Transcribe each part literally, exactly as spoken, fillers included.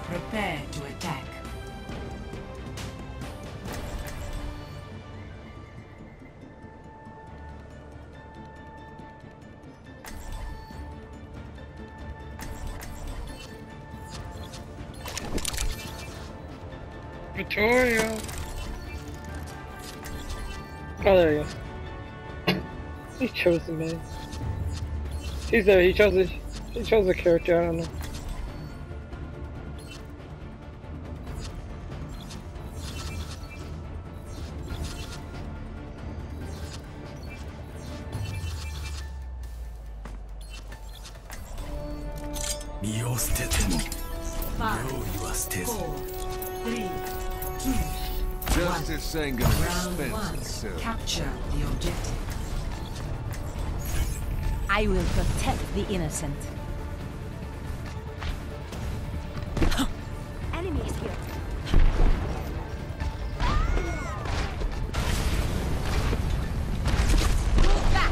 Prepare to attack. Victoria. Oh, there you go. He chose the man. He's there. He chose a he chose a character. I don't know. Five, four, three, two, Justice ain't gonna round dispense one. itself. Capture the objective. I will protect the innocent. Enemies here. Move back.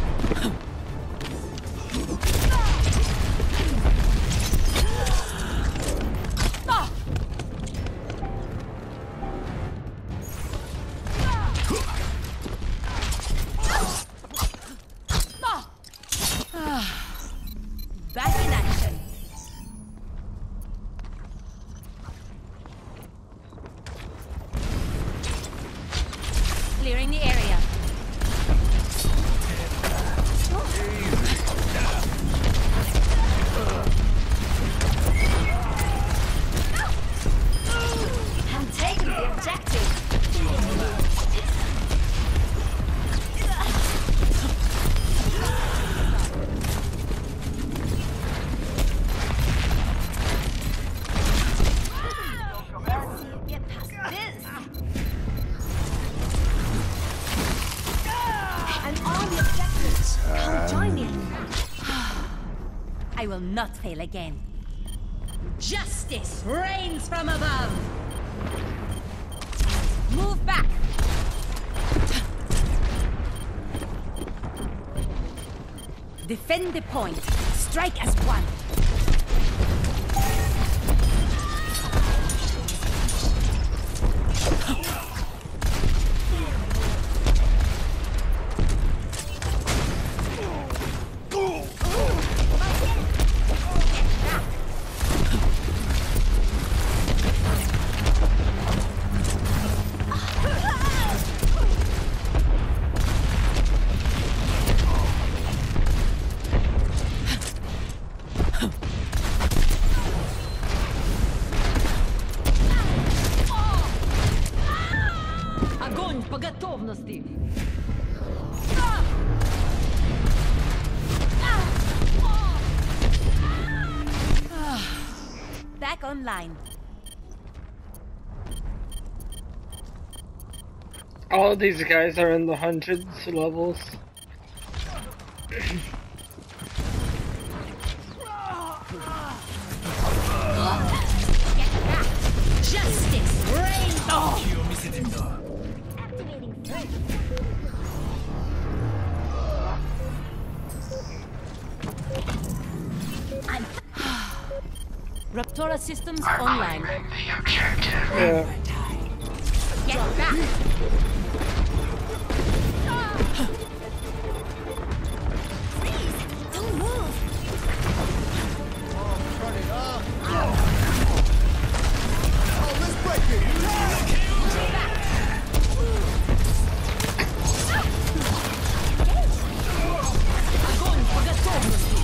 Back in action. Clearing the area. I'm taking the objective. Get past this. And all the objectives. Come join me. I will not fail again. Justice reigns from above. Move back. Defend the point. Strike as one. Огонь по готовности! Back online. All of these guys are in the hundreds levels. Justice reigns! I'm Raptora systems online. Yeah. Get back! Freeze! Don't move! Oh, let's break it! Move back! Огонь по готовности!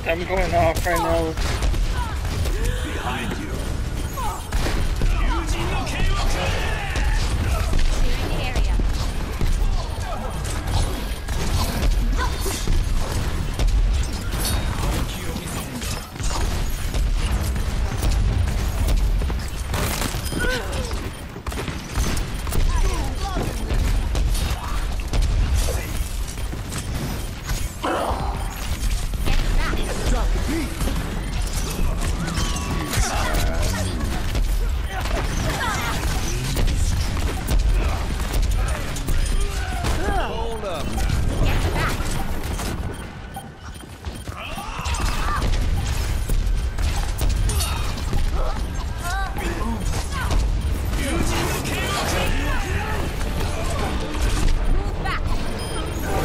I'm going off right now. Behind you. Clearing the area. Hold up now. Get back. Move back.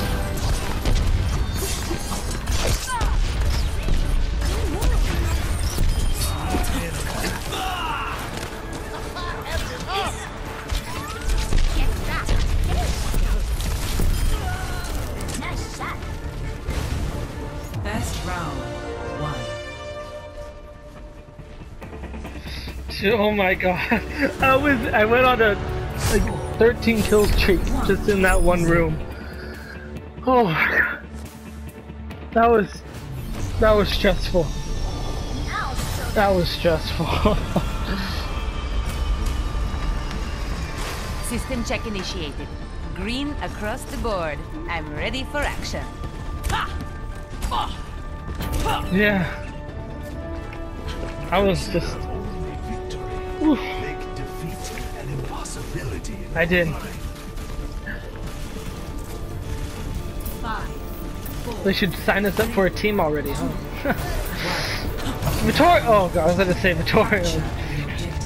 Get back. Nice shot. Best round one. Oh my god. I was I went on a like thirteen kill streak just in that one room. Oh my god. That was that was stressful. That was stressful. System check initiated. Green across the board. I'm ready for action. Yeah. I was just Only victory. oof. Make defeat an impossibility. in I did. life. Five, four, They should sign us up for a team already, huh? Vittorio! Oh god, I was gonna say Vittorio. the objective.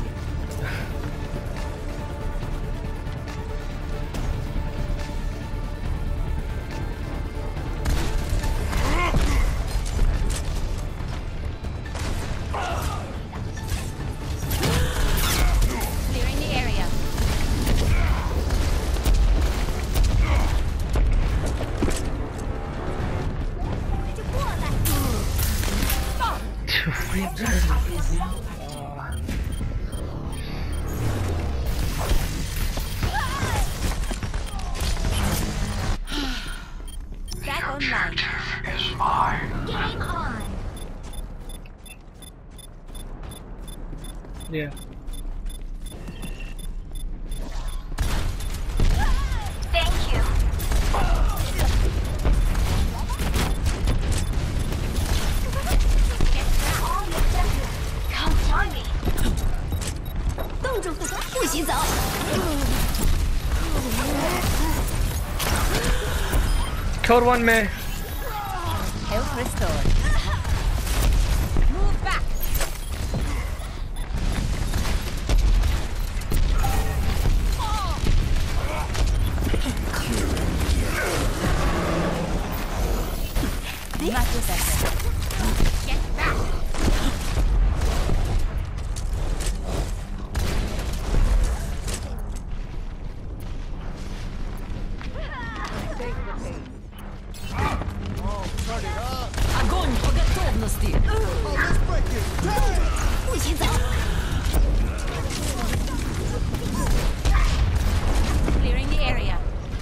Clearing the area. The objective is now Back online. Game on. Yeah. Thank you. Count on me. 冻住，不许走。 Code one man. Health restored. Move back. Much better. Get back. Огонь по готовности! Oh, let's break it. Damn! 不许走。Clearing the area.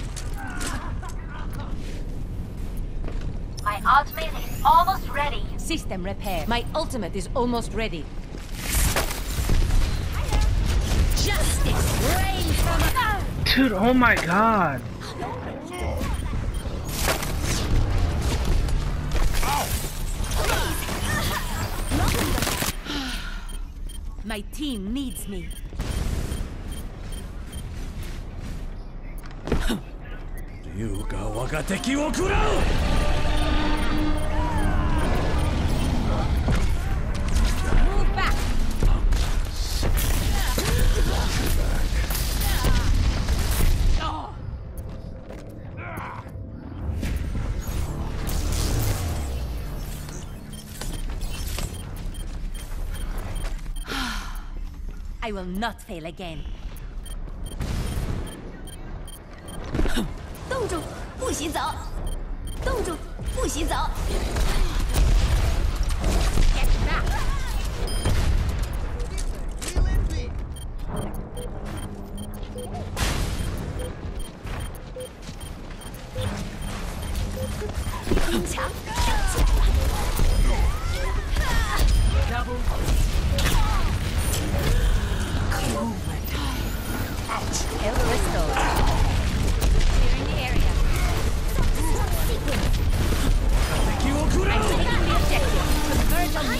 My ultimate is almost ready. System repair. My ultimate is almost ready. Justice reigns from above. Dude, oh my god. My team needs me. 龍が我が敵を食らう Move back. I will not fail again. 冻住，不许走！冻住，不许走！ Healing beat. Double. Ill restored. Clearing the area. I'm taking the objective. Converge on me.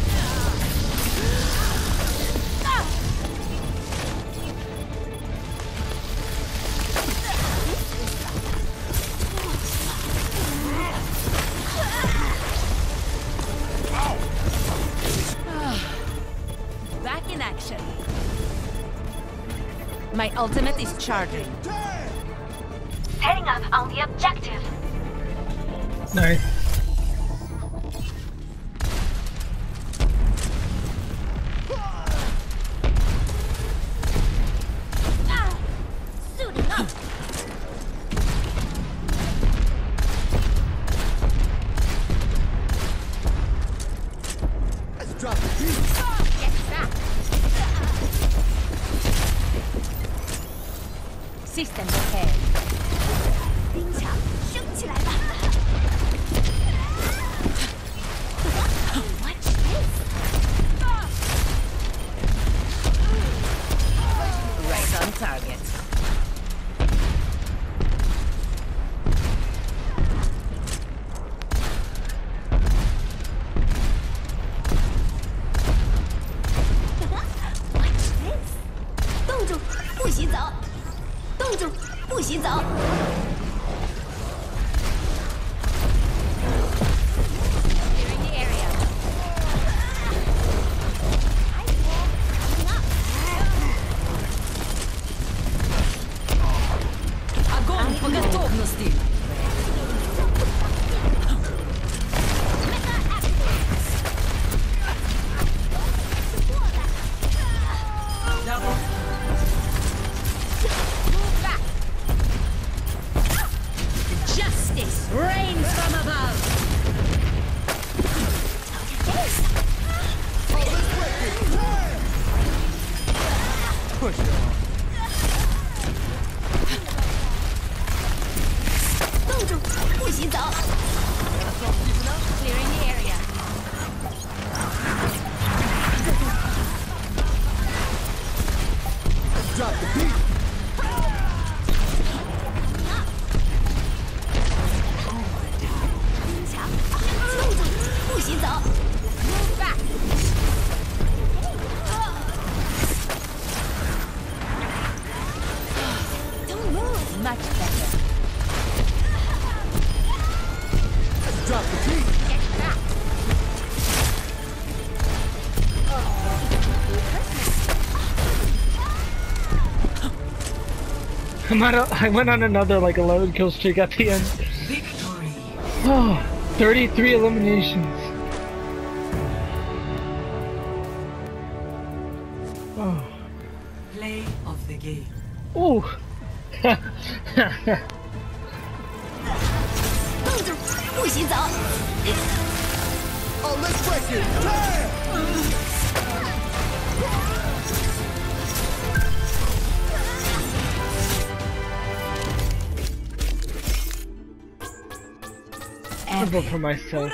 Back in action. My ultimate is charging. Setting up on the objective. Nice. Ah, suiting up. Let's drop the beat. Get back. System okay. 冰场升起来吧。Watch this. Right on target. Watch this. 冻住，不洗澡。冻住，不洗澡。Clearing the area. Огонь по готовности. Double. Move back. Justice reigns from above. Push it on. 冻住，不洗澡。Clearing the area. Let's drop the beat. 冻住，不洗澡。Move back. Don't move. Much better. Let's drop the beat. Get back. I'm at a, I went on another like eleven kill streak at the end. Victory. Oh, thirty-three eliminations. Oh. Play of the game. Ooh. 冻住，不洗澡。 Oh, let's break it. Damn. I'll vote for myself.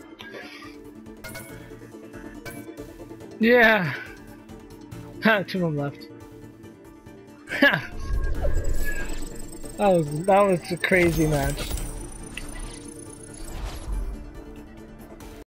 Yeah. Ha, two of them left. Ha. That was that was a crazy match.